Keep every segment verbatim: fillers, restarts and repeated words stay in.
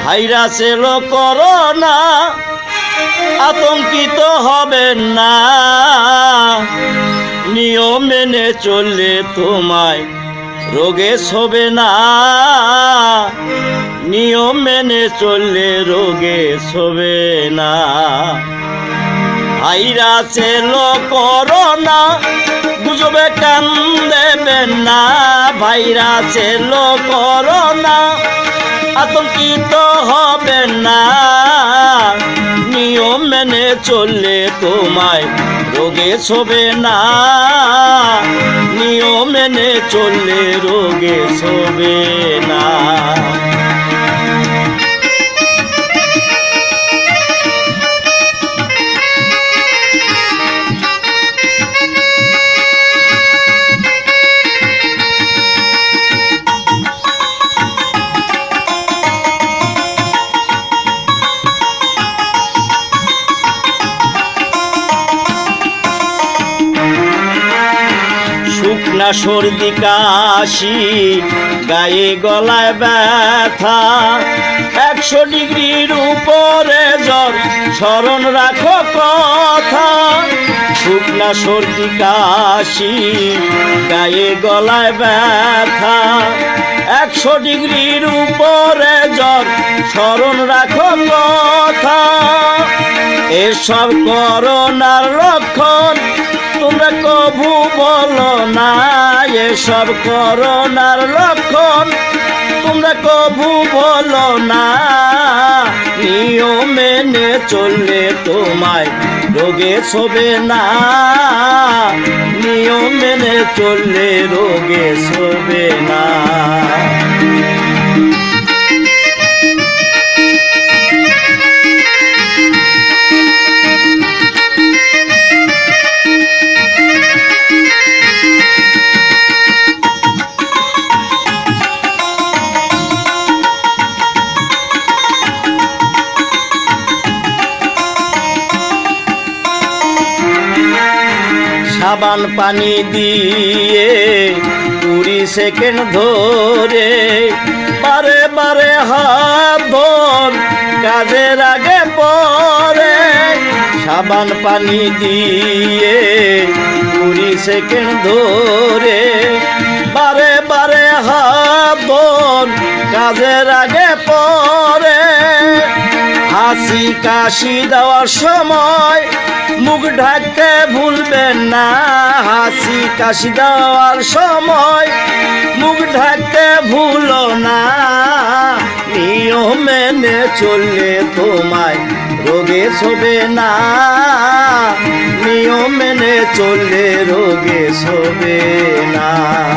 Virus এলো corona, আতঙ্কিত হবেন না। নিয়ম মেনে চললে তোমায় রোগে ছবে না। নিয়ম মেনে চললে রোগে ছবে না। ভাইরাস এলো করোনা, গুজবে কান দেবেন না। ভাইরাস এলো করোনা, আতঙ্কিত হবেন না। নিয়ম মেনে চললে তোমায় রোগে ছবে না। নিয়ম মেনে চললে রোগে ছবে না। শুকনা সর্দি কাশি, গায়ে গলায় ব্যথা, একশো ডিগ্রির উপরে জ্বর, স্মরণ রাখো কথা। শুকনা সর্দি কাশি, গায়ে গলায় ব্যথা, একশো ডিগ্রির উপরে জ্বর, স্মরণ রাখো কথা। এসব করোনার লক্ষণ তোমরা কভু বলো না। এসব করোনার লক্ষণ তোমরা কভু বলো না। নিয়ম মেনে চললে তোমায় রোগে ছবে না। নিয়ম মেনে চললে রোগে ছবে না। সাবান পানি দিয়ে কুড়ি সেকেন্ড ধরে বারে বারে হাত ধর, কাজের আগে পরে। সাবান পানি দিয়ে কুড়ি সেকেন্ড ধরে বারে বারে হাত ধর, কাজের আগে পরে। হাসি কাশি দেওয়ার সময় মুখ ঢাকতে ভুলবেন না। হাসি কাশি দেওয়ার সময় মুখ ঢাকতে ভুলো না। নিয়ম মেনে চললে তোমায় রোগে ছবে না। নিয়ম মেনে চললে রোগে ছবে না।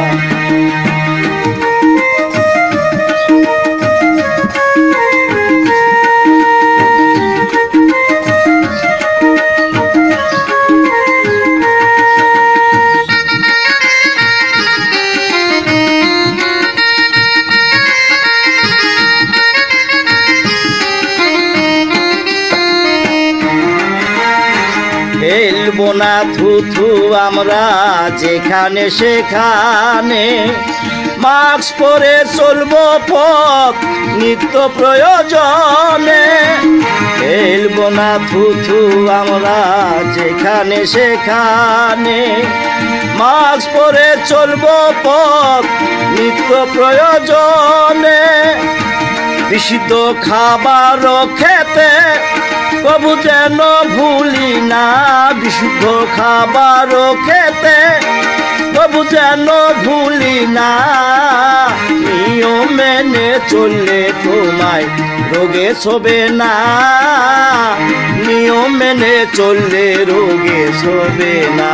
ফেলবো না থুথু আমরা যেখানে সেখানে, মাস্ক পরে চলবো পথ নিত্য প্রয়োজনে। ফেলবো না থুথু আমরা যেখানে সেখানে, মাস্ক পরে চলবো পথ নিত্য প্রয়োজনে। বিশুদ্ধ খাবার খেতে কবু যেন ভুলি না। বিশুদ্ধ খাবার খেতে কবু যেন ভুলি না। নিয়ম মেনে চললে তোমায় রোগে ছবে না। নিয়ম মেনে চললে রোগে ছবে না।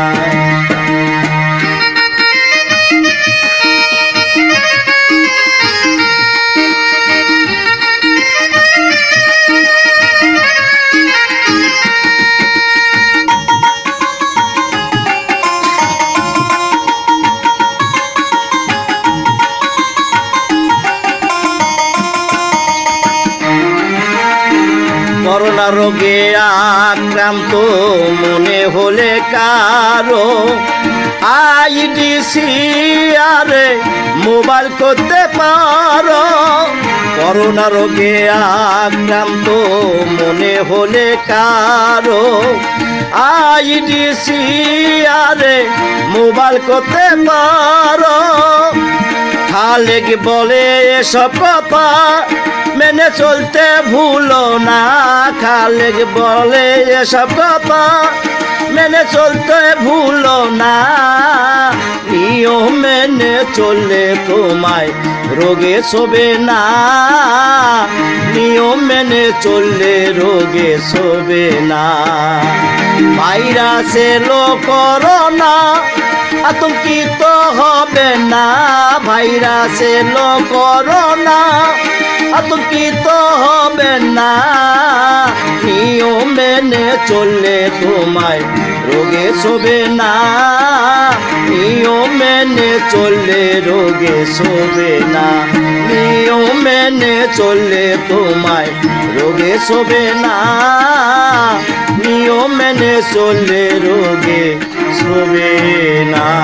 করোনা রোগে আক্রান্ত মনে হলে কারো আইডিসি আরে মোবাইল করতে পারো করোনা রোগে আক্রান্ত মনে হলে কারো আইডিসি আরে মোবাইল করতে পারো খালেক বলে এসব কথা মেনে চলতে ভুলো না খালেক বলে এসব কথা মেনে চলতে ভুলো না নিয়ম মেনে চললে তোমায় রোগে শোবে না নিয়ম মেনে চললে রোগে শোবে না ভাইরাস এলো করোনা আতঙ্কিত হবে না ভাইরাস এলো করোনা আতঙ্কিত হবে না নিয়ম মেনে চললে তোমায় রোগে শোবে না নিয়ম মেনে চললে রোগে শোবে না নিয়ম মেনে চললে তোমায় রোগে শোবে না নিয়ম মেনে চললে রোগে শোবে না।